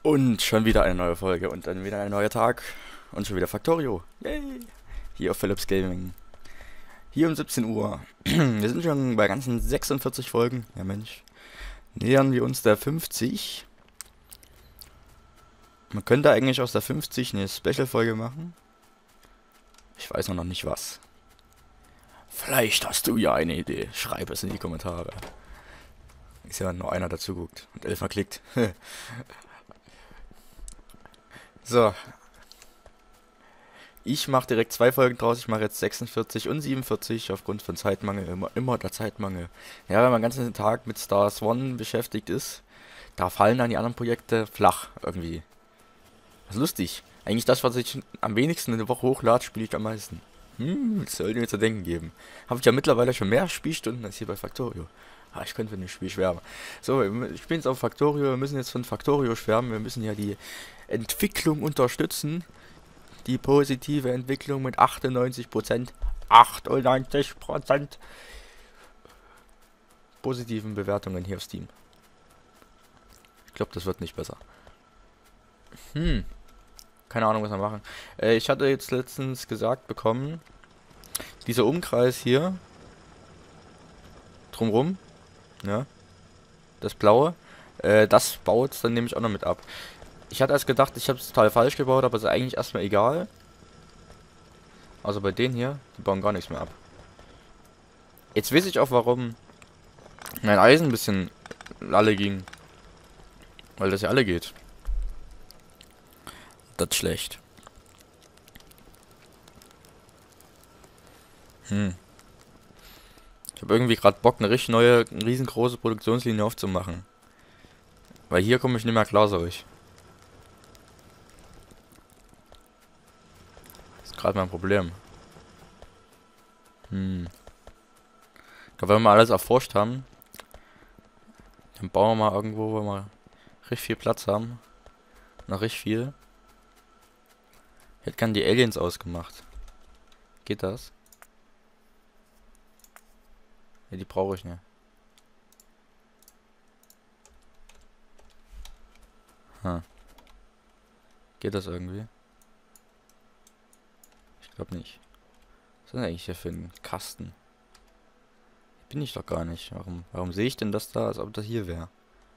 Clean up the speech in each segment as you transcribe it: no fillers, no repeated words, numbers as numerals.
Und schon wieder eine neue Folge und dann wieder ein neuer Tag und schon wieder Factorio. Yay! Hier auf Philips Gaming. Hier um 17 Uhr. Wir sind schon bei ganzen 46 Folgen. Ja Mensch. Nähern wir uns der 50. Man könnte eigentlich aus der 50 eine Special-Folge machen. Ich weiß noch nicht was. Vielleicht hast du ja eine Idee. Schreib es in die Kommentare. Ist ja nur einer dazu guckt und 11 mal klickt. So, ich mache direkt zwei Folgen draus. Ich mache jetzt 46 und 47 aufgrund von Zeitmangel. Immer der Zeitmangel. Ja, wenn man den ganzen Tag mit Stars One beschäftigt ist, da fallen dann die anderen Projekte flach irgendwie. Das ist lustig. Eigentlich das, was ich am wenigsten in der Woche hochlade, spiele ich am meisten. Das sollte mir zu denken geben. Habe ich ja mittlerweile schon mehr Spielstunden als hier bei Factorio. Ah, ich könnte von dem Spiel schwärmen. So, ich bin jetzt auf Factorio. Wir müssen jetzt von Factorio schwärmen. Wir müssen ja die Entwicklung unterstützen. Die positive Entwicklung mit 98%. 98% positiven Bewertungen hier auf Steam. Ich glaube, das wird nicht besser. Keine Ahnung, was wir machen. Ich hatte jetzt letztens gesagt bekommen, dieser Umkreis hier, drumrum, ja, das blaue, das baut dann nämlich auch noch mit ab. Ich hatte erst gedacht, ich habe es total falsch gebaut, aber ist eigentlich erstmal egal. Also bei denen hier, die bauen gar nichts mehr ab. Jetzt weiß ich auch, warum mein Eisen ein bisschen alle ging. Weil das ja alle geht. Das ist schlecht. Ich habe irgendwie gerade Bock, eine richtig neue, riesengroße Produktionslinie aufzumachen. Weil hier komme ich nicht mehr klar, sag ich. Das ist gerade mein Problem. Ich glaube, wenn wir alles erforscht haben, dann bauen wir mal irgendwo, wo wir richtig viel Platz haben. Noch richtig viel. Ich hätte gern die Aliens ausgemacht. Geht das? Ja, die brauche ich nicht. Geht das irgendwie? Ich glaube nicht. Was ist denn eigentlich hier für ein Kasten? Bin ich doch gar nicht. Warum sehe ich denn das da, als ob das hier wäre?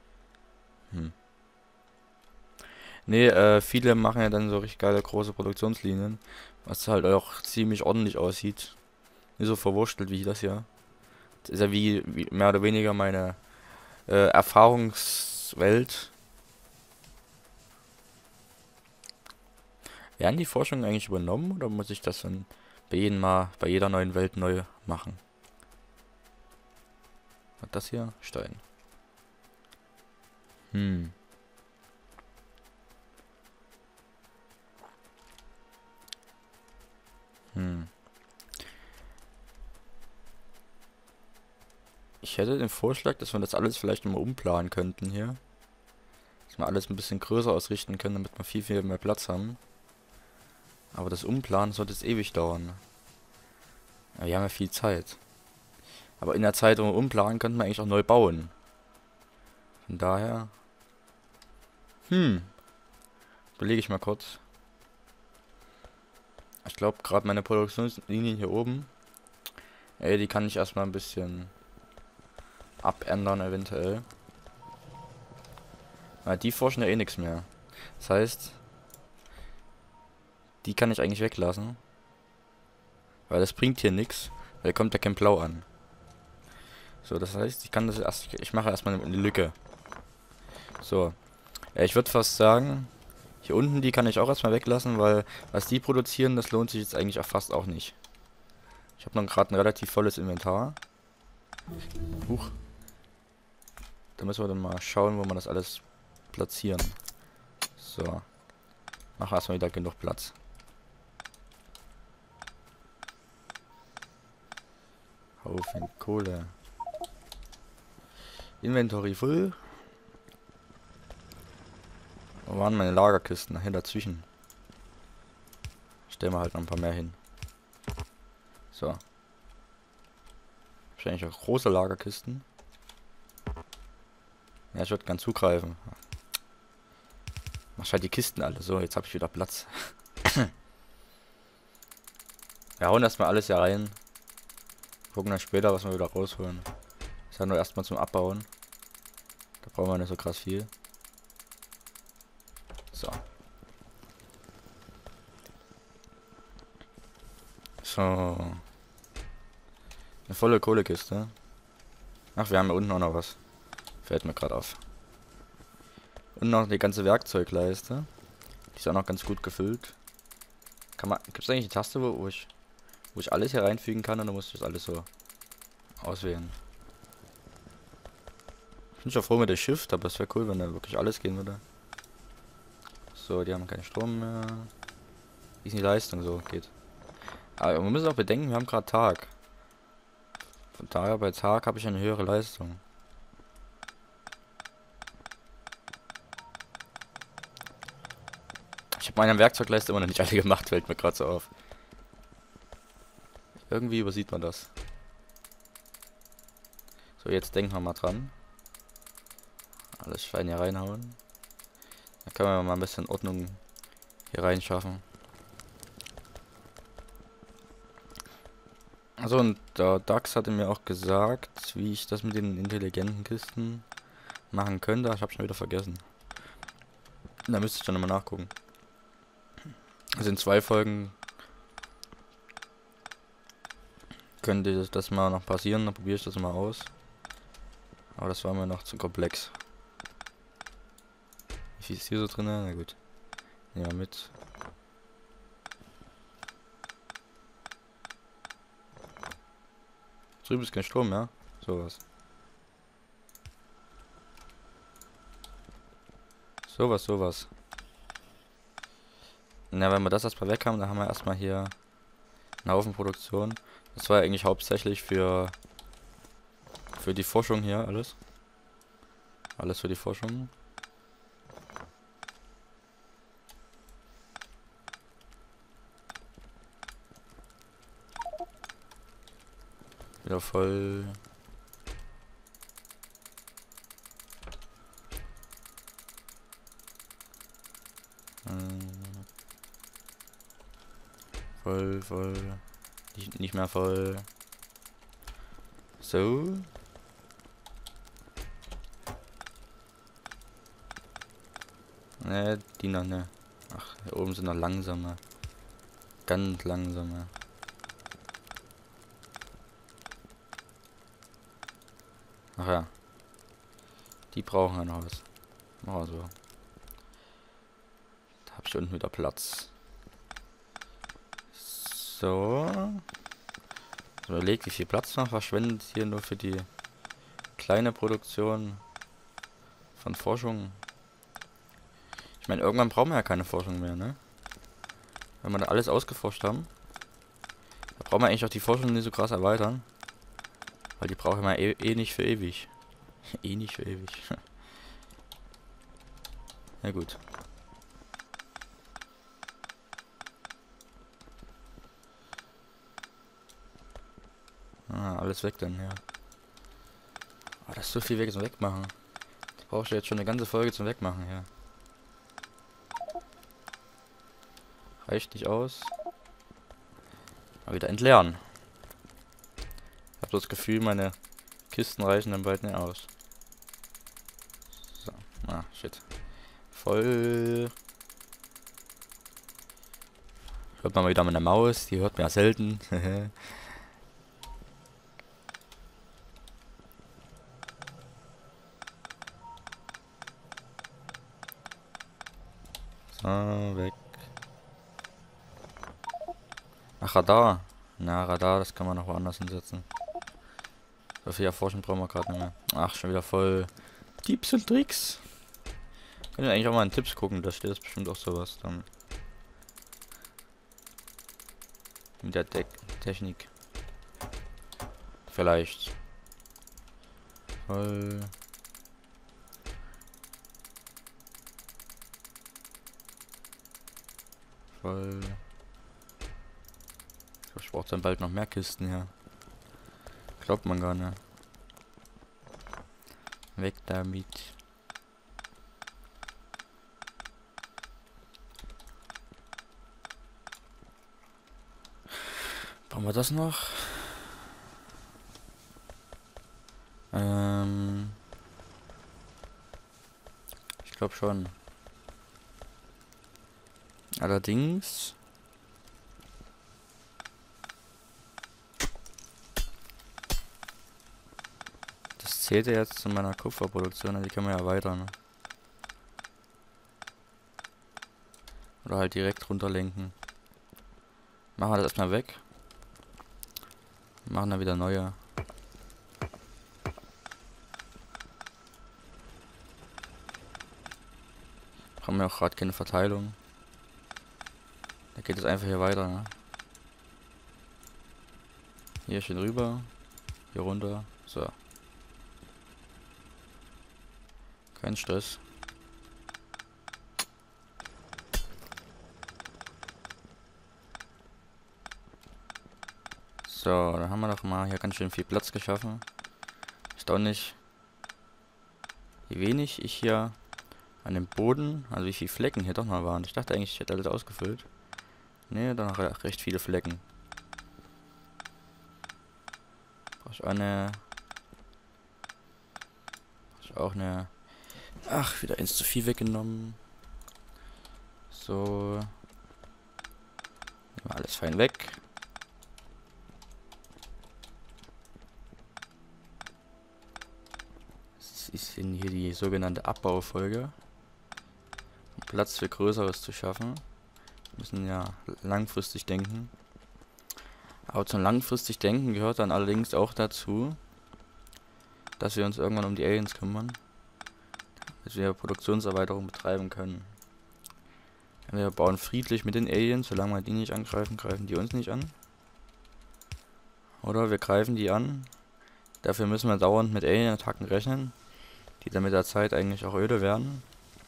Nee, viele machen ja dann so richtig geile große Produktionslinien, was halt auch ziemlich ordentlich aussieht. Nicht so verwurstelt wie das hier. Das ist ja wie mehr oder weniger meine Erfahrungswelt. Werden die Forschungen eigentlich übernommen oder muss ich das dann bei jeder neuen Welt neu machen? Was das hier? Stein. Ich hätte den Vorschlag, dass wir das alles vielleicht nochmal umplanen könnten hier. Dass wir alles ein bisschen größer ausrichten können, damit wir viel, viel mehr Platz haben. Aber das Umplanen sollte jetzt ewig dauern. Ja, wir haben ja viel Zeit. Aber in der Zeit, wo wir umplanen, könnten wir eigentlich auch neu bauen. Von daher... Überlege ich mal kurz. Ich glaube, gerade meine Produktionslinien hier oben... die kann ich erstmal ein bisschen abändern eventuell. Weil die forschen ja eh nichts mehr. Das heißt... Die kann ich eigentlich weglassen. Weil das bringt hier nichts. Weil kommt ja kein Blau an. So, das heißt, ich mache erstmal eine Lücke. So. Ich würde fast sagen, hier unten die kann ich auch erstmal weglassen, weil was die produzieren, das lohnt sich jetzt eigentlich auch fast auch nicht. Ich habe noch gerade ein relativ volles Inventar. Huch. Da müssen wir dann mal schauen, wo wir das alles platzieren. So. Mach erstmal wieder genug Platz. Haufen Kohle. Inventory voll. Wo waren meine Lagerkisten? Nachher dazwischen. Stellen wir halt noch ein paar mehr hin. So. Wahrscheinlich auch große Lagerkisten. Ja, ich würde gern zugreifen. Mach halt die Kisten alle. So, jetzt habe ich wieder Platz. Wir hauen erstmal alles hier rein. Gucken dann später, was wir wieder rausholen. Ist ja nur erstmal zum Abbauen. Da brauchen wir nicht so krass viel. So. So. Eine volle Kohlekiste. Ach, wir haben hier unten auch noch was. Fällt mir gerade auf. Und noch die ganze Werkzeugleiste. Die ist auch noch ganz gut gefüllt. Gibt es eigentlich eine Taste, wo ich alles hier reinfügen kann, oder muss ich das alles so auswählen? Ich bin schon froh mit der Shift, aber es wäre cool, wenn da wirklich alles gehen würde. So, die haben keinen Strom mehr. Wie ist die Leistung so? Geht. Aber wir müssen auch bedenken, wir haben gerade Tag. Von daher bei Tag habe ich eine höhere Leistung. Ich habe meine Werkzeugleiste immer noch nicht alle gemacht, fällt mir gerade so auf. Irgendwie übersieht man das. So, jetzt denken wir mal dran. Alles fein hier reinhauen. Dann können wir mal ein bisschen Ordnung hier reinschaffen. Also, und der Dax hatte mir auch gesagt, wie ich das mit den intelligenten Kisten machen könnte. Ich habe schon wieder vergessen. Da müsste ich dann nochmal nachgucken. Also in 2 Folgen könnte das mal noch passieren, dann probiere ich das mal aus. Aber das war mir noch zu komplex. Wie viel ist hier so drin? Na gut. Nehmen wir mit. Drüben ist kein Strom, ja? Sowas. Sowas. Na, wenn wir das erstmal weg haben, dann haben wir erstmal hier einen Haufen Produktion. Das war ja eigentlich hauptsächlich für die Forschung hier alles. Alles für die Forschung. Wieder voll. Voll. Nicht mehr voll. So. Ne, die noch ne. Ach, hier oben sind noch langsame. Ganz langsame. Ach ja. Die brauchen ja noch was. Machen wir so. Da habe ich unten wieder Platz. So. Überlegt, wie viel Platz noch verschwendet hier nur für die kleine Produktion von Forschung. Ich meine, irgendwann brauchen wir ja keine Forschung mehr, ne? Wenn wir da alles ausgeforscht haben, da brauchen wir eigentlich auch die Forschung nicht so krass erweitern. Weil die brauchen wir eh nicht für ewig. Eh nicht für ewig. Na gut. Alles weg dann, ja. Oh, das ist so viel weg zum Wegmachen. Da brauchst du jetzt schon eine ganze Folge zum Wegmachen, ja. Reicht nicht aus. Mal wieder entleeren. Ich habe das Gefühl, meine Kisten reichen dann bald nicht aus. So. Shit. Voll. Hört man mal wieder meine Maus. Die hört man ja selten. So, weg. Ach, Radar. Na, Radar, das kann man noch woanders hinsetzen. So viel erforschen brauchen wir gerade nicht mehr. Ach, schon wieder voll Tipps und Tricks. Können wir eigentlich auch mal in Tipps gucken, da steht das bestimmt auch sowas dann. Mit der Technik. Vielleicht. Voll. Ich brauche dann bald noch mehr Kisten hier. Glaubt man gar nicht. Weg damit. wir das noch? Ich glaube schon. Allerdings... Das zählt ja jetzt zu meiner Kupferproduktion, also die können wir ja erweitern. Oder halt direkt runterlenken. Machen wir das erstmal weg. Machen dann wieder neue. Haben wir auch gerade keine Verteilung. Da geht es einfach hier weiter, ne? Hier schön rüber. Hier runter. So. Kein Stress. So, dann haben wir doch mal hier ganz schön viel Platz geschaffen. Erstaunlich, wie wenig ich hier an dem Boden, also wie viele Flecken hier doch noch waren. Ich dachte eigentlich, ich hätte alles ausgefüllt. Ne, dann noch recht viele Flecken. Brauche ich eine. Brauche ich auch eine. Ach, wieder eins zu viel weggenommen. So. Nehmen wir alles fein weg. Das ist hier die sogenannte Abbaufolge. Um Platz für Größeres zu schaffen. Wir müssen ja langfristig denken. Aber zum langfristig Denken gehört dann allerdings auch dazu, dass wir uns irgendwann um die Aliens kümmern. Dass wir Produktionserweiterung betreiben können. Wir bauen friedlich mit den Aliens, solange wir die nicht angreifen, greifen die uns nicht an. Oder wir greifen die an. Dafür müssen wir dauernd mit Alien-Attacken rechnen, die dann mit der Zeit eigentlich auch öde werden.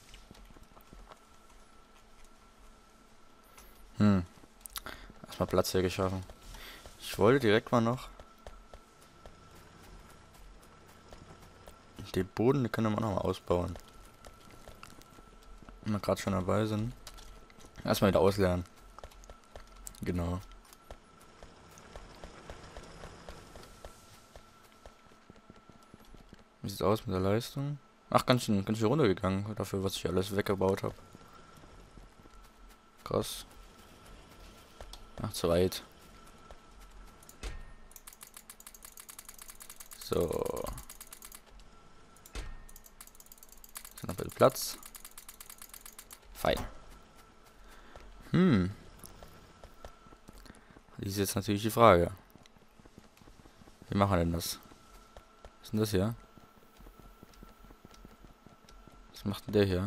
Erstmal Platz hier geschaffen. Ich wollte direkt mal noch den Boden, den können wir noch mal ausbauen. Wenn wir gerade schon dabei sind. Erstmal wieder auslernen. Genau. Wie sieht's aus mit der Leistung? Ach, ganz schön runtergegangen dafür, was ich alles weggebaut habe. Krass. Ach, zu weit. So. Ist noch ein bisschen Platz. Fein. Die ist jetzt natürlich die Frage. Wie machen wir denn das? Was ist denn das hier? Was macht denn der hier?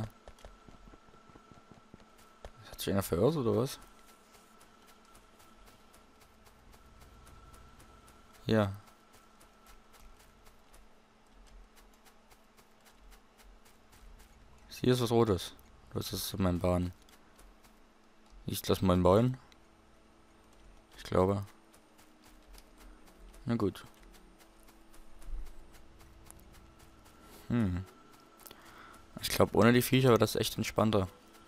Hat sich einer verirrt oder was? Ja. Hier ist was Rotes. Das ist mein Bahn. Ich lasse meinen bauen. Ich glaube. Na gut. Ich glaube, ohne die Viecher war das echt entspannter.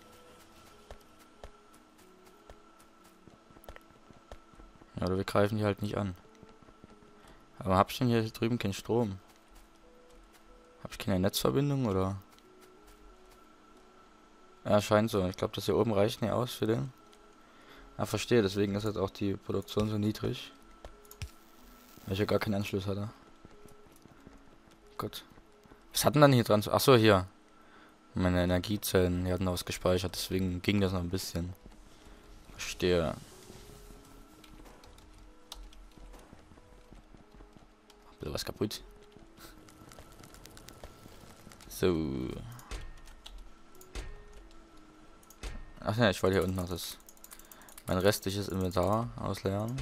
Ja, oder wir greifen die halt nicht an. Aber hab ich denn hier drüben keinen Strom? Hab ich keine Netzverbindung oder? Ja, scheint so. Ich glaube, das hier oben reicht nicht aus für den. Ah, verstehe. Deswegen ist jetzt auch die Produktion so niedrig. Weil ich ja gar keinen Anschluss hatte. Gut. Was hatten dann hier dran? Achso, hier. Meine Energiezellen, die hatten noch was gespeichert. Deswegen ging das noch ein bisschen. Verstehe. Bisschen was kaputt. So. Ach ja, ich wollte hier unten noch mein restliches Inventar ausleeren.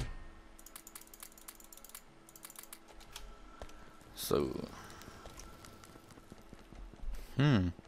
So.